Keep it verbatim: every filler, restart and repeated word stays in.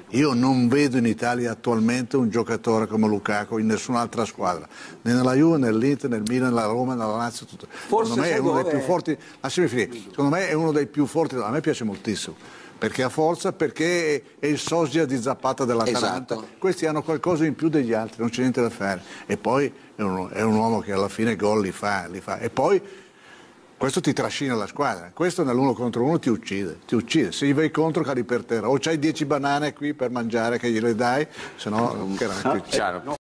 Io non vedo in Italia attualmente un giocatore come Lukaku in nessun'altra squadra, né nella Juve, nell'Inter, nel Milan, nella Roma, nella Lazio. Tutto. Forse Secondo me è uno dove... dei più forti. Lasciami finire. Secondo me è uno dei più forti. A me piace moltissimo. Perché ha forza, perché è il sosia di Zapata dell'Atalanta. Esatto. Questi hanno qualcosa in più degli altri, non c'è niente da fare. E poi è un, è un uomo che alla fine gol li fa, li fa. E poi questo ti trascina la squadra, questo nell'uno contro uno ti uccide, ti uccide. Se gli vai contro cadi per terra, o c'hai dieci banane qui per mangiare che gliele dai, se no... Chiaro.